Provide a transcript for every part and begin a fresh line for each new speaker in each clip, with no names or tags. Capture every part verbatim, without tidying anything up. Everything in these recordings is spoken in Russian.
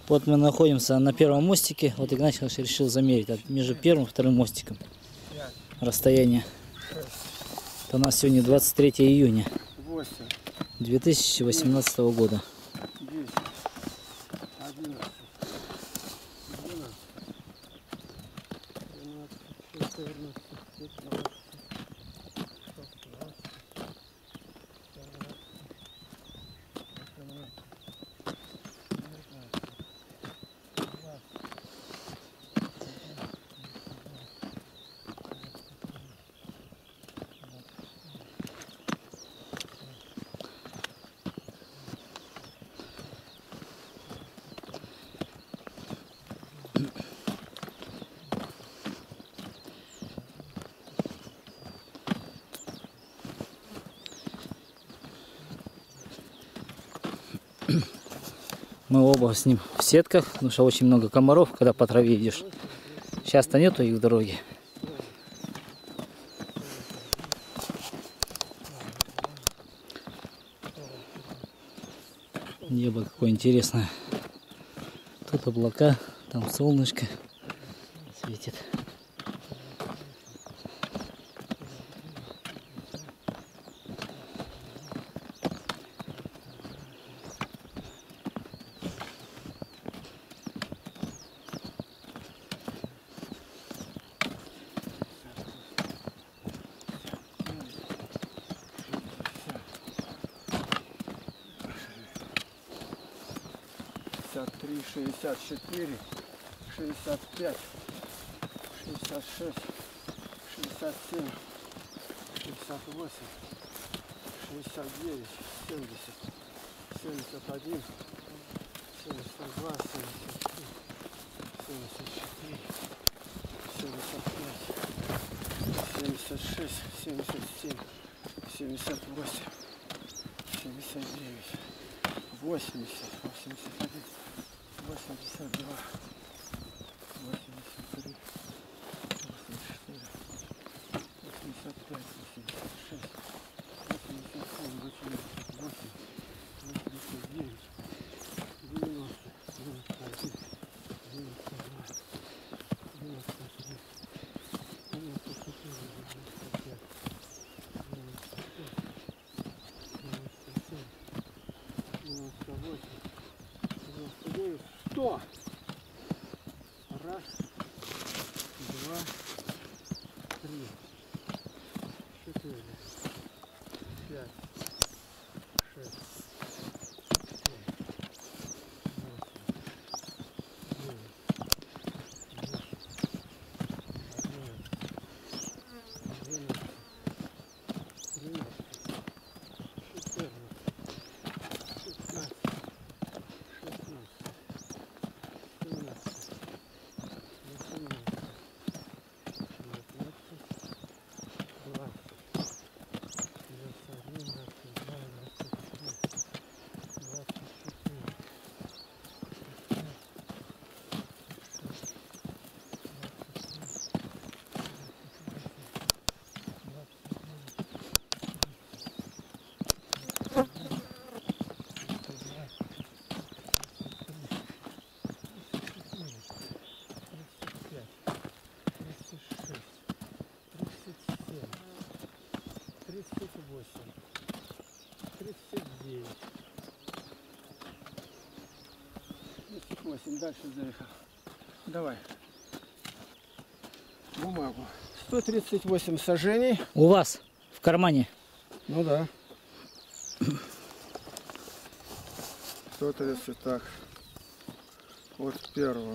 Вот мы находимся на первом мостике. Вот Игнатий решил замерить между первым и вторым мостиком расстояние. Это у нас сегодня двадцать третье июня две тысячи восемнадцатого года. Мы оба с ним в сетках, потому что очень много комаров, когда по траве идешь. Сейчас-то нету их в дороге. Небо какое интересное. Тут облака, там солнышко светит.
шестьдесят три, шестьдесят четыре, шестьдесят пять, шестьдесят шесть, шестьдесят семь, шестьдесят восемь, шестьдесят девять, семьдесят, семьдесят один, семьдесят два, семьдесят три, семьдесят четыре, семьдесят пять, семьдесят шесть, семьдесят семь, семьдесят восемь, семьдесят девять, восемьдесят, восемьдесят один, восемьдесят два, восемьдесят три, восемьдесят четыре, восемьдесят пять, восемьдесят шесть, восемьдесят семь, восемьдесят восемь, восемьдесят девять, девяносто, девяносто один, девяносто два, девяносто три, девяносто четыре, девяносто пять, девяносто шесть, девяносто семь, девяносто восемь, девяносто девять, сто. Раз, два, три, четыре, пять, шесть, семь, восемь, девять, десять, одиннадцать, двенадцать, тринадцать, четырнадцать, пятнадцать, шестнадцать, семнадцать, тридцать восемь, тридцать девять, тридцать восемь, дальше заехал. Давай бумагу. сто тридцать восемь сажений.
У вас в кармане?
Ну да. сто тридцать, так. От первого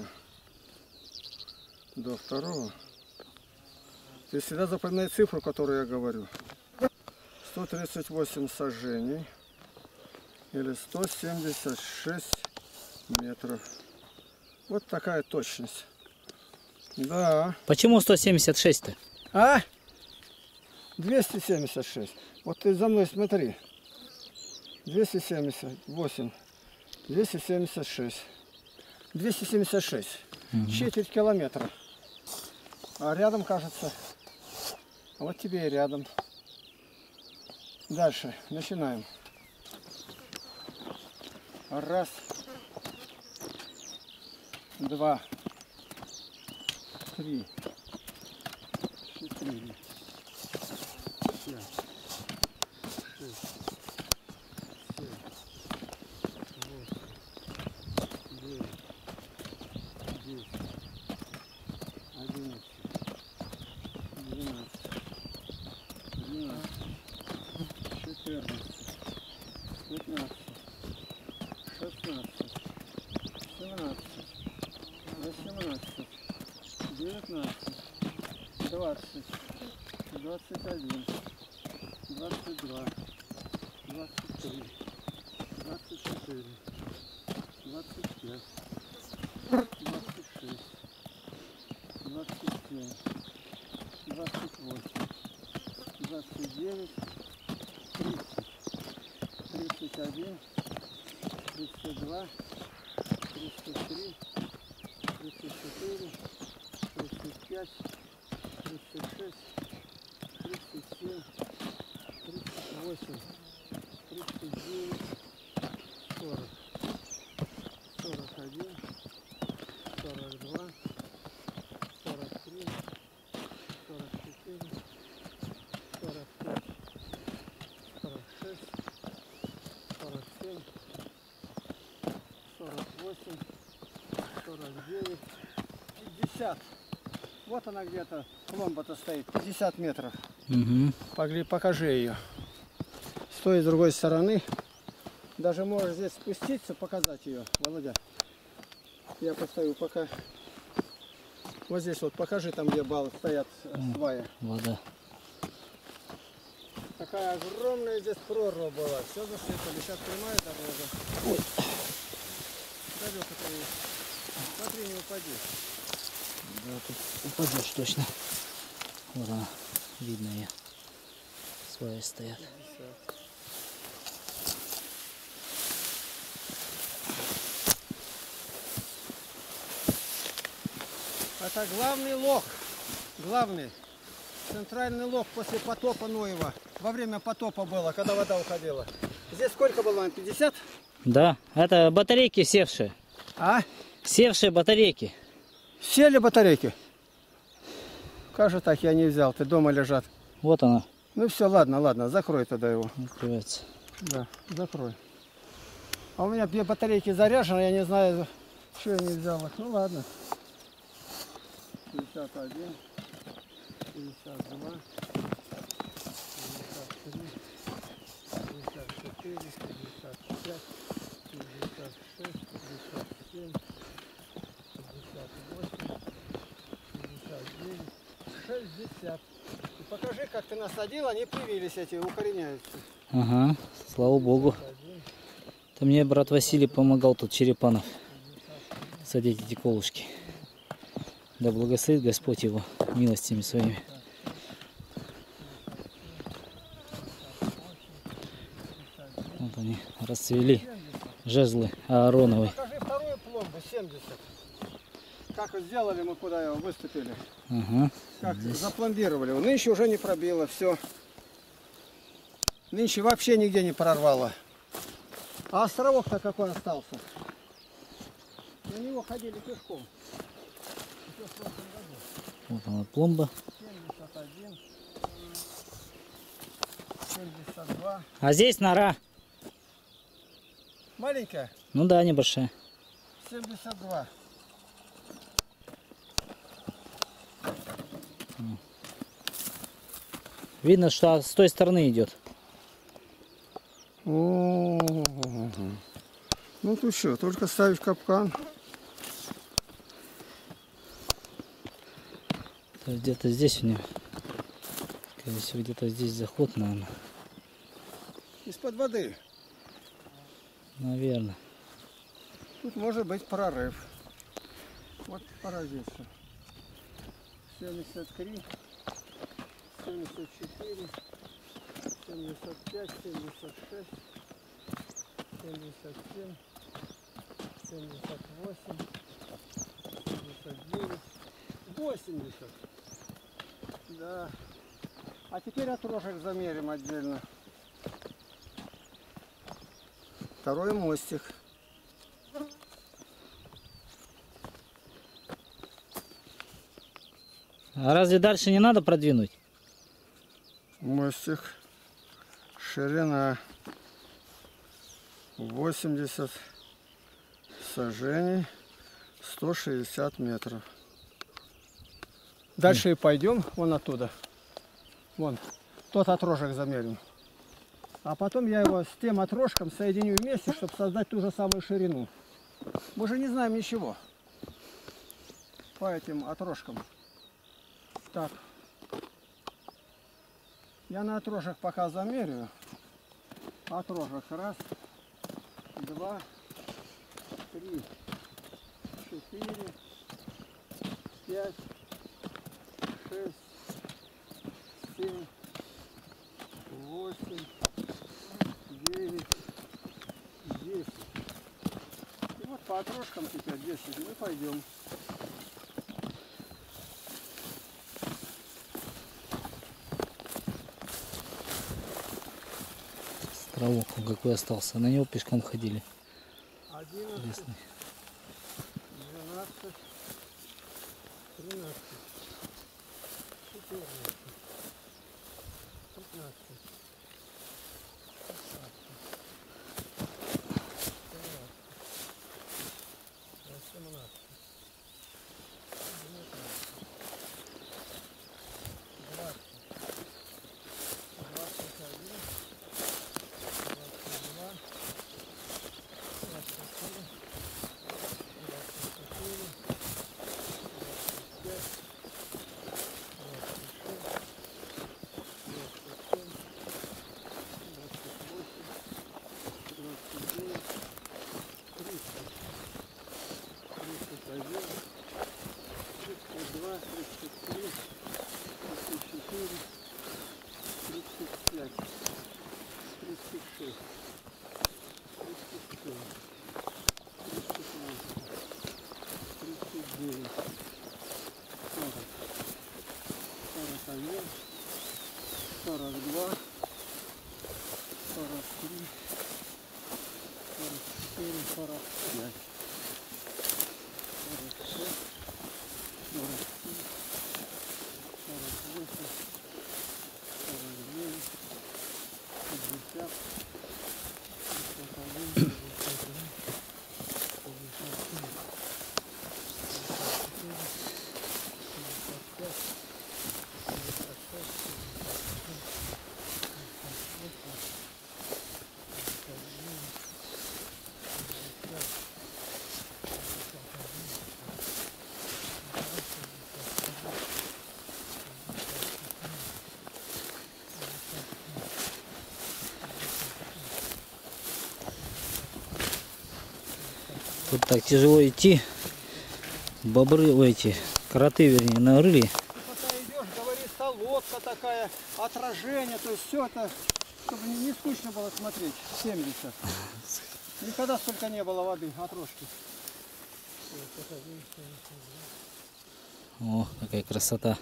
до второго. Ты всегда запоминай цифру, которую я говорю. сто тридцать восемь сажений или сто семьдесят шесть метров. Вот такая точность. Да.
Почему сто семьдесят шесть-то?
А? двести семьдесят шесть. Вот ты за мной смотри. двести семьдесят восемь. двести семьдесят шесть. двести семьдесят шесть. Угу. Четверть километра. А рядом, кажется, вот тебе и рядом. Дальше начинаем. Раз, два, три, четыре, пять, шесть, семь, восемь, девять, десять, одиннадцать, двенадцать, тринадцать, четырнадцать, пятнадцать, шестнадцать, семнадцать, восемнадцать, девятнадцать, двадцать, двадцать один, двадцать два, двадцать три, двадцать четыре, двадцать пять, двадцать шесть, двадцать семь, двадцать восемь, двадцать девять, тридцать, тридцать один, тридцать два, тридцать три, тридцать четыре, тридцать пять, тридцать шесть, тридцать семь, тридцать восемь, тридцать девять, сорок, сорок один, сорок два, сорок три, сорок четыре, сорок пять, сорок шесть, сорок семь, сорок восемь, сорок девять, пятьдесят. Вот она где-то, пломба-то стоит, пятьдесят метров.
Угу.
Погли, покажи ее. С той и с другой стороны. Даже можешь здесь спуститься, показать ее, Володя. Я постою пока. Вот здесь вот покажи, там где бал стоят сваи.
Вода.
Такая огромная здесь прорва была. Все засыпали. Сейчас прямая дорога.
Ой.
Далеко-то есть. Смотри, не упади.
Да, тут упадешь точно. Вот она, видно ее. Сваи стоят.
Это главный лог. Главный. Центральный лог после потопа Ноева. Во время потопа было, когда вода уходила. Здесь сколько было? пятьдесят?
Да, это батарейки севшие.
А?
Севшие батарейки.
Сели батарейки? Как же так я не взял? Ты дома лежат.
Вот она.
Ну все, ладно, ладно, закрой тогда его.
Открывается.
Да, закрой. А у меня две батарейки заряжены, я не знаю, что я не взял их. Ну ладно. пятьдесят один, пятьдесят два, пятьдесят три, пятьдесят четыре, пятьдесят пять, пятьдесят шесть, пятьдесят семь, пятьдесят восемь, пятьдесят девять, шестьдесят. И покажи, как ты насадил, они привились эти, укореняются.
Ага, слава богу. Это мне брат Василий помогал тут, Черепанов, садить эти колышки. Да благословит Господь его милостями своими. Вот они расцвели, жезлы Аароновы.
Покажи вторую пломбу, семьдесят. Как вот сделали мы, куда его выступили.
Ага,
Как
здесь.
запломбировали. Нынче уже не пробило, все. Нынче вообще нигде не прорвало. А островок-то какой остался? На него ходили пешком.
Вот она пломба.
семьдесят один, семьдесят два.
А здесь нора.
Маленькая?
Ну да, небольшая.
семьдесят два.
Видно, что с той стороны идет.
О-о-о-о. Ну тут что, только ставить капкан.
Где-то здесь у него. Скорее всего, где-то здесь заход, наверное.
Из-под воды.
Наверное.
Тут может быть прорыв. Вот поразится. семьдесят три, семьдесят четыре, семьдесят пять, семьдесят шесть, семьдесят семь, семьдесят восемь, семьдесят девять, восемьдесят. Да. А теперь отрожек замерим отдельно. Второй мостик.
А разве дальше не надо продвинуть?
Мостик. Ширина восемьдесят сажений, сто шестьдесят метров. Дальше и пойдем вон оттуда. Вон, тот отрожек замерим. А потом я его с тем отрожком соединю вместе, чтобы создать ту же самую ширину. Мы же не знаем ничего по этим отрожкам. Так. Я на отрожек пока замерю. Отрожек. Раз, два, три, четыре, пять, шесть, семь, восемь, девять, десять. И вот по отрожкам теперь десять мы пойдем.
Островок какой остался. На него пешком ходили.
одиннадцать, двенадцать, тринадцать, четырнадцать, пятнадцать, шестнадцать, восемнадцать, девятнадцать, двадцать, двадцать один, двадцать два, двадцать четыре, двадцать четыре, двадцать пять, двадцать шесть, двадцать семь, двадцать восемь, двадцать девять, тридцать, тридцать один, тридцать два, тридцать три, тридцать четыре, тридцать пять, тридцать шесть, тридцать семь, тридцать восемь, тридцать девять, сорок, сорок один, сорок два, сорок три, сорок четыре, сорок пять, сорок шесть, сорок семь, сорок восемь, сорок девять, пятьдесят, пятьдесят один, пятьдесят два, пятьдесят три, пятьдесят четыре, пятьдесят пять, пятьдесят шесть,
Тут так тяжело идти. Бобры, ой, эти кроты, вернее, нарыли.
Пока идешь, говорится, лодка такая, отражение, то есть все это, чтобы не скучно было смотреть. семьдесят. Никогда столько не было воды, отрожки.
О, какая красота.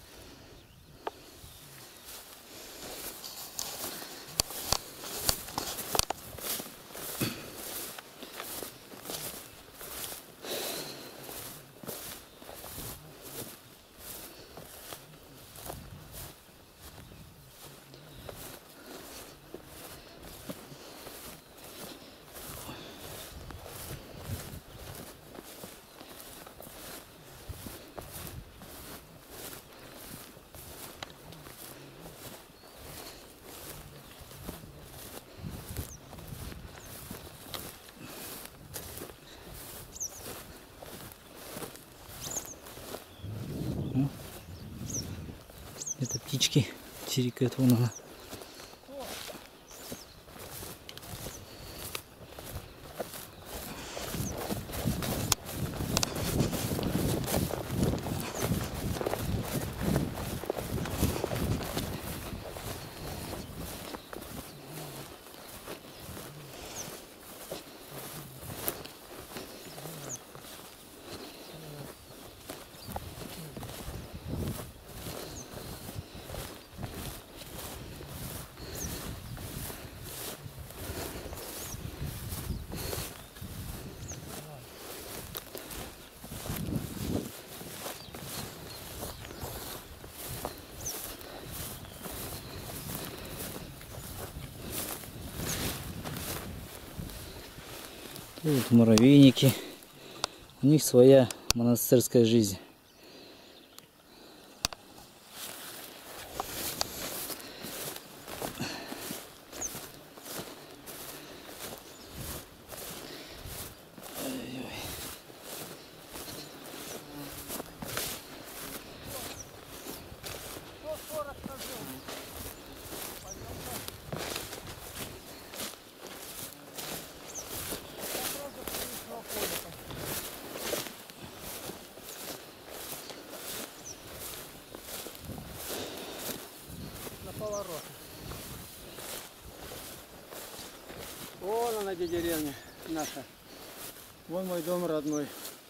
Это птички чирикают, вон она. Тут муравейники. У них своя монастырская жизнь.
Вон она, где деревня наша. Вон мой дом родной.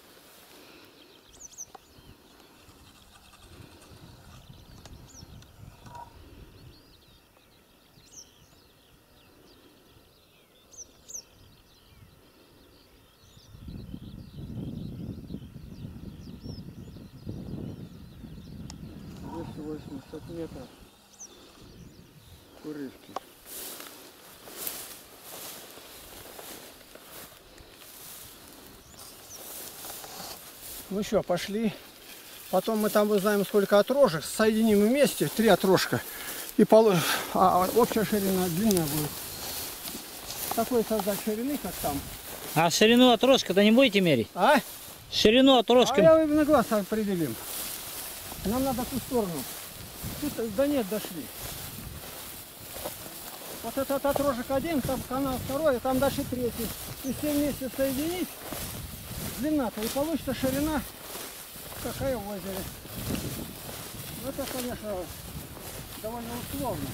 двести восемьдесят метров. Курышки. Ну что, пошли. Потом мы там узнаем, сколько отрожек. Соединим вместе, три отрожка. И полу... а, общая ширина длинная будет. Такой создать ширины, как там.
А ширину отрожка-то не будете мерить?
А?
Ширину отрожка.
А я на глаз определим. Нам надо в ту сторону. Тут да нет, дошли. Вот этот отрожек один, там канал второй, а там дальше третий. И все вместе соединить. Длина-то и получится ширина, какая в озере. Ну, это, конечно, довольно условно.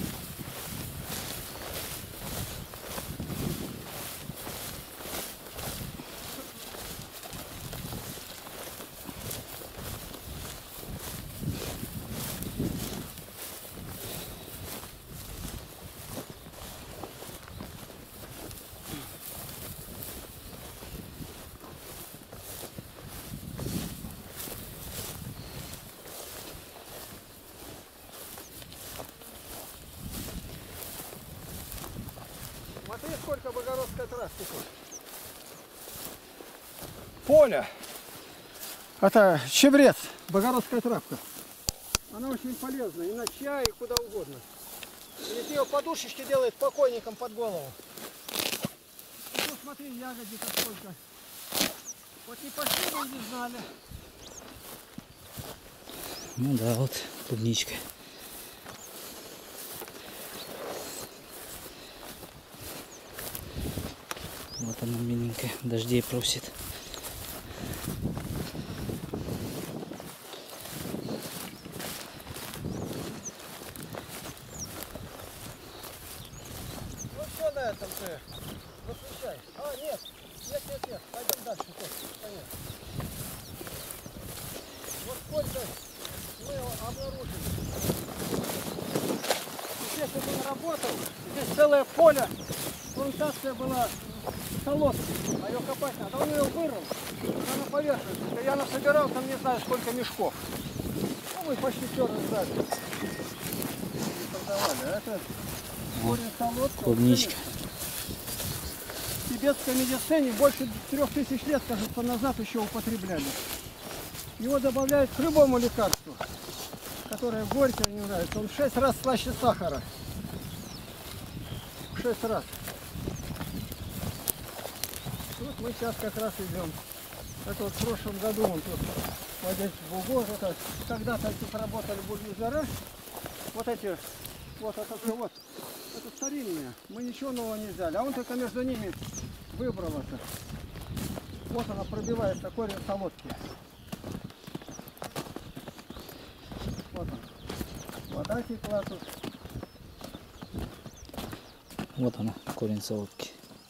Смотри, сколько богородской траски тут. Поле. Это чебрец, богородская травка. Она очень полезна и на чай, и куда угодно. И ее подушечки делает покойникам под голову. И тут смотри, ягодика сколько. Вот не пошли, мы не знали.
Ну да, вот клубничка. Вот она миленькая, дождей просит.
Ну все на этом ты выключай. А, нет, нет, нет, нет, пойдем дальше. Понятно. Вот сколько мы обнаружили. Здесь он работал, здесь целое поле, плантация была солодки, а ее копать надо. Он ее вырыл, она на поверхности. Я насобирал там не знаю сколько мешков. Ну мы почти все раздали. Не продавали. А это корень солодки.
Клубничка.
В тибетской медицине больше трех тысяч лет, кажется, назад еще употребляли. Его добавляют к любому лекарству, которое горькое не нравится. Он в шесть раз слаще сахара. В шесть раз. Вот мы сейчас как раз идем. Это вот в прошлом году он тут водить в Бугор. Это когда-то тут работали бульдозера. Вот эти, вот это все вот. Это старинные. Мы ничего нового не взяли. А он только между ними выбрал это. Вот она пробивается, корень солодки. Вот он. Вода текла тут.
Вот она, корень солодки.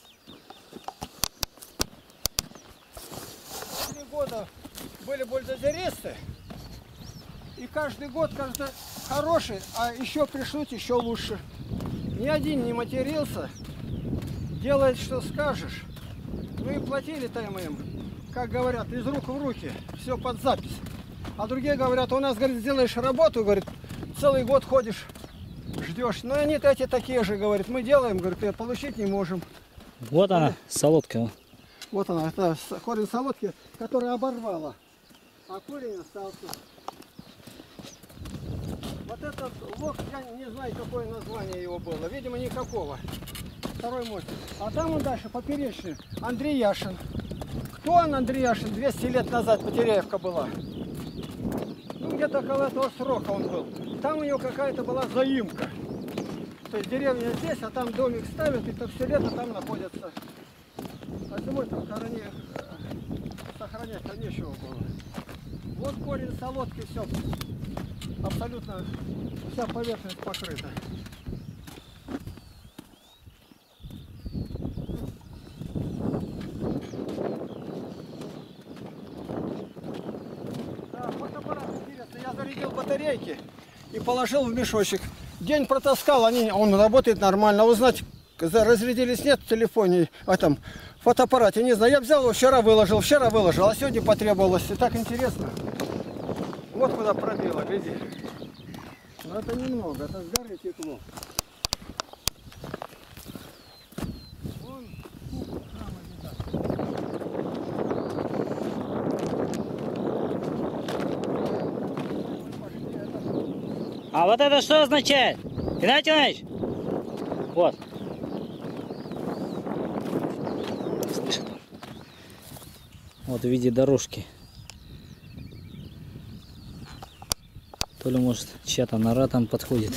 Три года были бульдозеристы. И каждый год каждый хороший, а еще пришлют еще лучше. Ни один не матерился. Делает, что скажешь. Ну и платили-то мы им, как говорят, из рук в руки. Все под запись. А другие говорят, у нас, говорит, сделаешь работу, говорит, целый год ходишь, ждешь. Но они эти такие же, говорят, мы делаем, говорит, и получить не можем.
Вот она, солодка.
Вот она, это корень солодки, который оборвала. А корень остался. Вот этот лог, я не знаю, какое название его было. Видимо, никакого. Второй мостик. А там он дальше, поперечный. Андрей Яшин. Кто он, Андрей Яшин? двести лет назад Потеряевка была. Ну, где-то около этого срока он был. Там у него какая-то была заимка. То есть деревня здесь, а там домик ставят, и то все лето там находятся. А зимой там хорони... сохранять-то нечего было. Вот корень солодки, все. Абсолютно вся поверхность покрыта. Да, фотоаппарат интересный. Я зарядил батарейки и положил в мешочек. День протаскал, они, он работает нормально. Узнать, разрядились нет в телефоне, в этом фотоаппарате, не знаю. Я взял его, вчера выложил, вчера выложил, а сегодня потребовалось. И так интересно. Вот куда пробило, гляди. Но это немного, это с горы текло. Вон, купол храма видать.
А вот это что означает? Геннадий Иванович? Вот. Слышит он. Вот в виде дорожки. То ли, может, чья-то нора там подходит.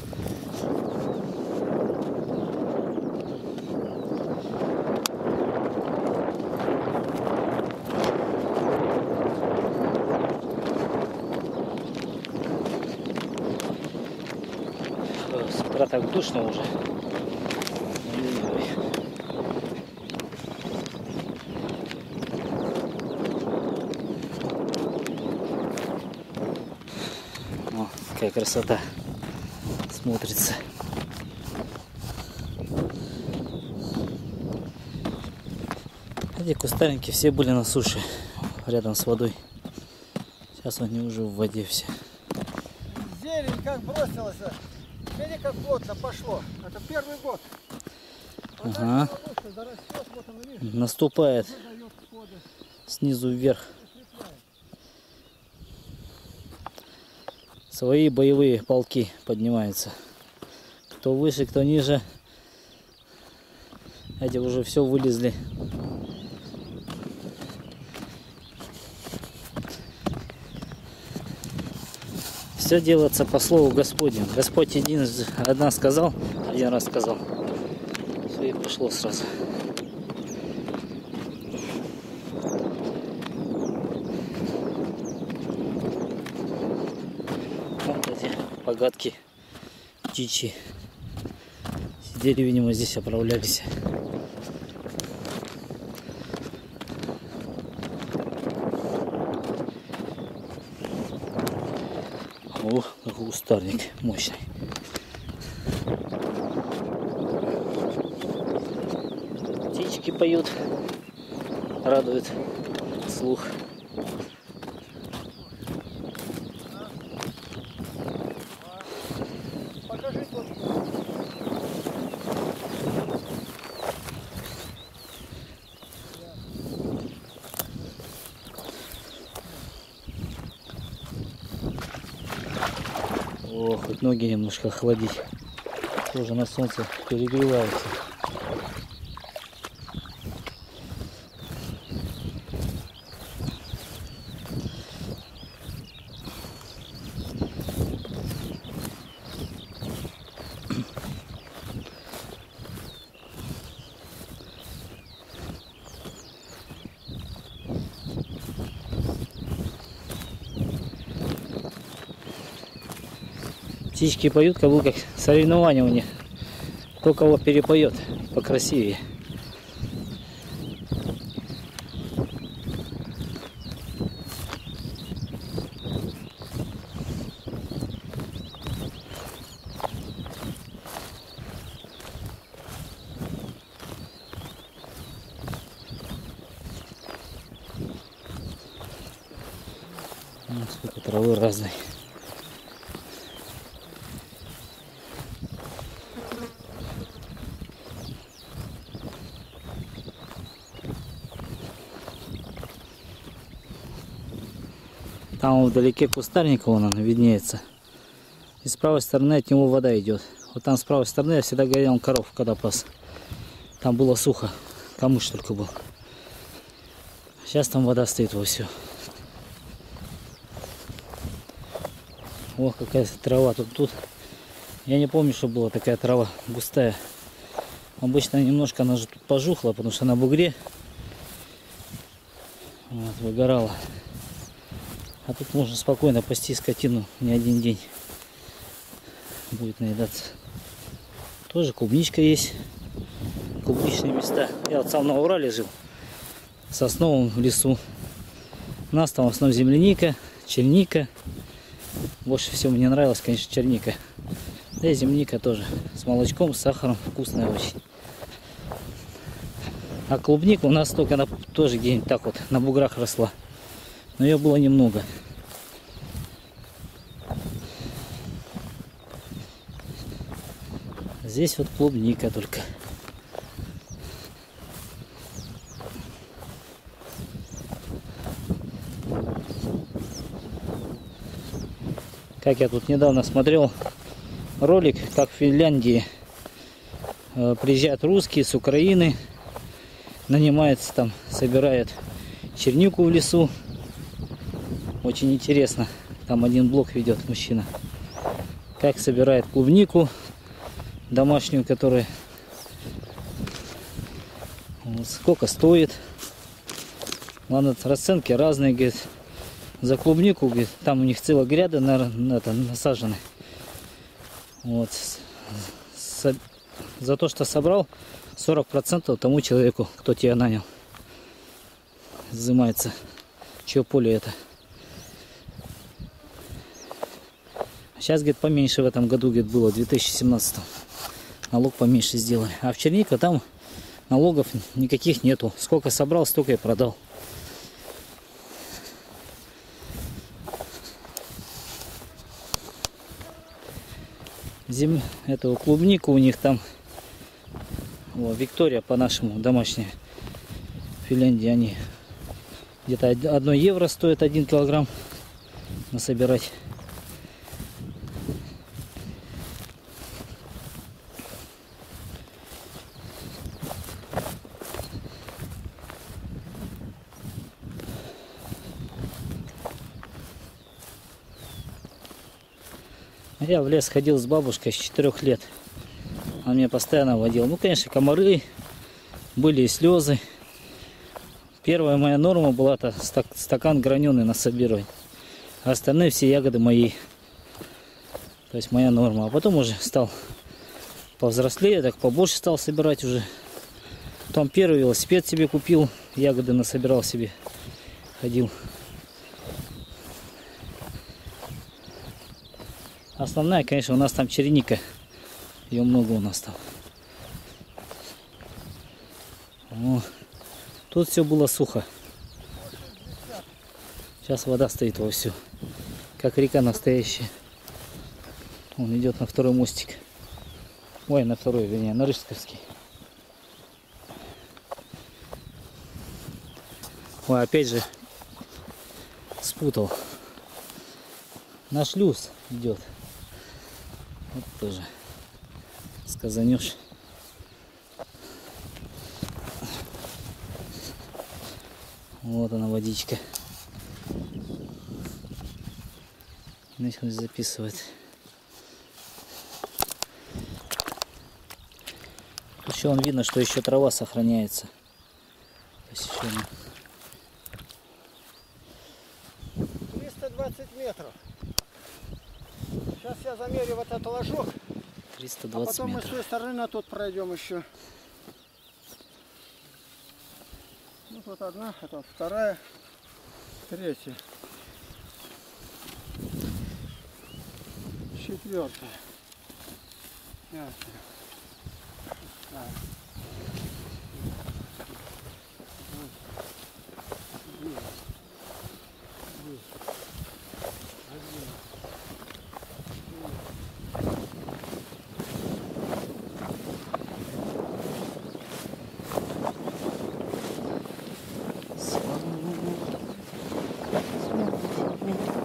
С утра так душно уже. Какая красота смотрится. Эти кустарники все были на суше, рядом с водой. Сейчас они уже в воде все.
Зелень как бросилась. Видите, как плотно пошло. Это первый год. А
ага.
Зарастет, вот он, видишь,
наступает снизу вверх. Свои боевые полки поднимаются. Кто выше, кто ниже. Эти уже все вылезли. Все делается по слову Господню. Господь один, одна сказал, один раз сказал. Все и пошло сразу. Вот эти погадки птичьи. Сидели, видимо, здесь оправлялись. О, какой кустарник мощный. Птички поют, радует слух. О, хоть ноги немножко охладить. Тоже на солнце перегревается. Птички поют, как будто соревнования у них. Кто кого перепоет покрасивее. Вот сколько травы разной. Там вдалеке кустарник, вон он виднеется. И с правой стороны от него вода идет. Вот там с правой стороны я всегда гонял коров, когда пас. Там было сухо, камыш только был. Сейчас там вода стоит во все. О, какая трава тут, тут. Я не помню, что была такая трава густая. Обычно немножко она же тут пожухла, потому что на бугре вот, выгорала. А тут можно спокойно пасти скотину не один день. Будет наедаться. Тоже клубничка есть. Клубничные места. Я вот сам на Урале жил. В сосновом лесу. У нас там в основном земляника, черника. Больше всего мне нравилась, конечно, черника. Да и земляника тоже. С молочком, с сахаром. Вкусная очень. А клубника у нас только она тоже где-нибудь так вот на буграх росла. Но ее было немного. Здесь вот клубника только. Как я тут недавно смотрел ролик, как в Финляндии э, приезжают русские с Украины, нанимаются там, собирают чернику в лесу. Очень интересно. Там один блог ведет мужчина. Как собирает клубнику домашнюю, которая вот, сколько стоит. Ладно, расценки разные, говорит. За клубнику, говорит, там у них целая гряда на, на, это, насажены. Вот. С, за то, что собрал, сорок процентов тому человеку, кто тебя нанял, взимается. Чье поле это. Сейчас, говорит, поменьше в этом году, говорит, было, в две тысячи семнадцатом. Налог поменьше сделали. А в черника там налогов никаких нету. Сколько собрал, столько и продал. Зим... Эту клубнику у них там, о, Виктория по-нашему, домашняя, в Финляндии, они где-то одно евро стоит один килограмм насобирать. Я в лес ходил с бабушкой с четырёх лет. Он меня постоянно водил. Ну, конечно, комары, были и слезы. Первая моя норма была -то стакан граненый насобировать. А остальные все ягоды мои. То есть моя норма. А потом уже стал повзрослее, так побольше стал собирать уже. Потом первый велосипед себе купил, ягоды насобирал себе. Ходил. Основная, конечно, у нас там черника. Ее много у нас там. О, тут все было сухо. Сейчас вода стоит вовсю. Как река настоящая. Он идет на второй мостик. Ой, на второй, вернее, на Рыжсковский. Ой, опять же спутал. На шлюз идет. Вот тоже сказанешь. Вот она водичка. Начал записывать. Еще он видно, что еще трава сохраняется. То есть еще не...
триста двадцать метров. Сейчас я замерю вот этот ложок.
триста двадцать
а потом
метров.
мы с той стороны на тот пройдем еще. Ну тут одна, а тут вторая, третья, четвертая, пятая. Так.
Смотрите,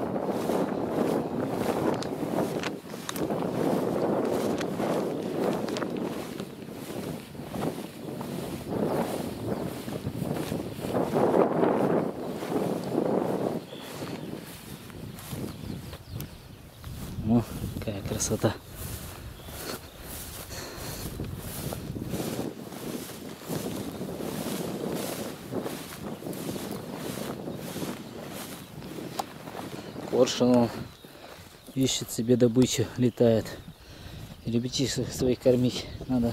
красота. Коршун он ищет себе добычу, летает. И ребятишек своих кормить надо.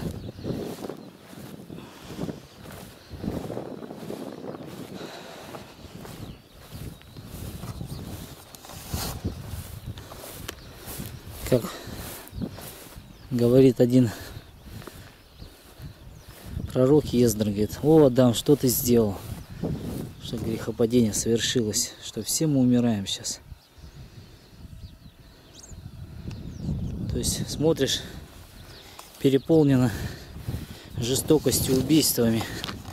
Как говорит один пророк Ездр, говорит: о, Адам, что ты сделал, что грехопадение совершилось, что все мы умираем сейчас. То есть смотришь, переполнено жестокостью, убийствами,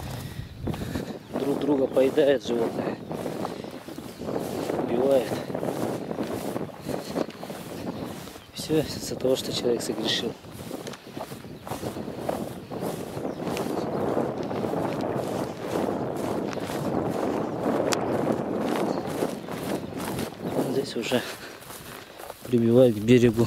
друг друга поедает животное, убивает. Все из-за того, что человек согрешил. Здесь уже прибивает к берегу.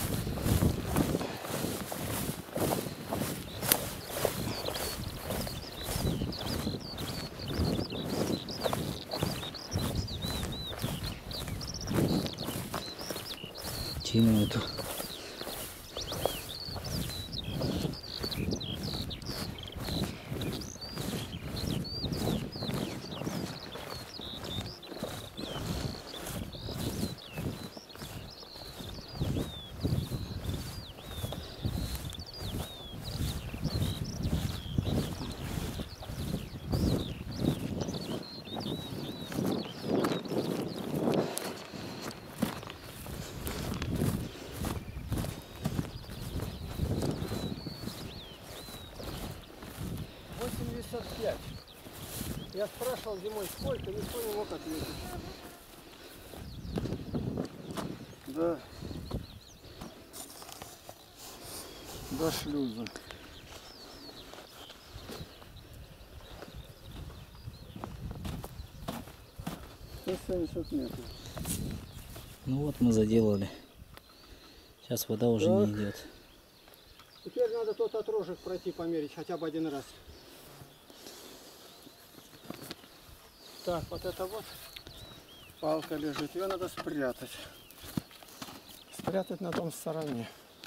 Тину эту.
восемьдесят пять. Я спрашивал зимой сколько, никто не мог ответить. Да. До шлюза. сто семьдесят метров.
Ну вот мы заделали. Сейчас вода уже
Так.
не идет.
Теперь надо тот отрожек пройти, померить хотя бы один раз. Так, вот это вот палка лежит, ее надо спрятать. Спрятать на том стороне.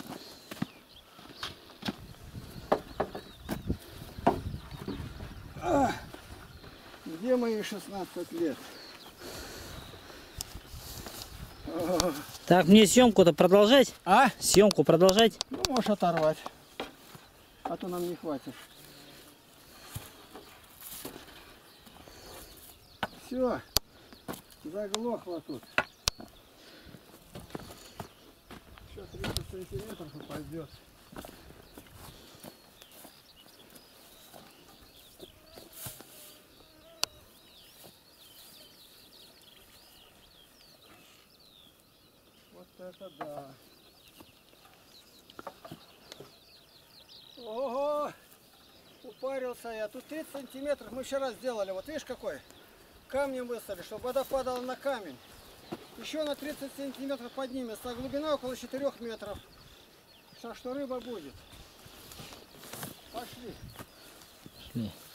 А, где мои шестнадцать лет? О.
Так, мне съемку-то продолжать?
А?
Съемку продолжать?
Ну, можешь оторвать, а то нам не хватит. Все, заглохло тут. Еще тридцать сантиметров и пойдет. Вот это да. Ого! Упарился я. Тут тридцать сантиметров мы вчера сделали. Вот видишь какой? Камнем выставили, чтобы вода падала на камень. Еще на тридцать сантиметров поднимется. А глубина около четырёх метров. Так что рыба будет. Пошли.
Пошли.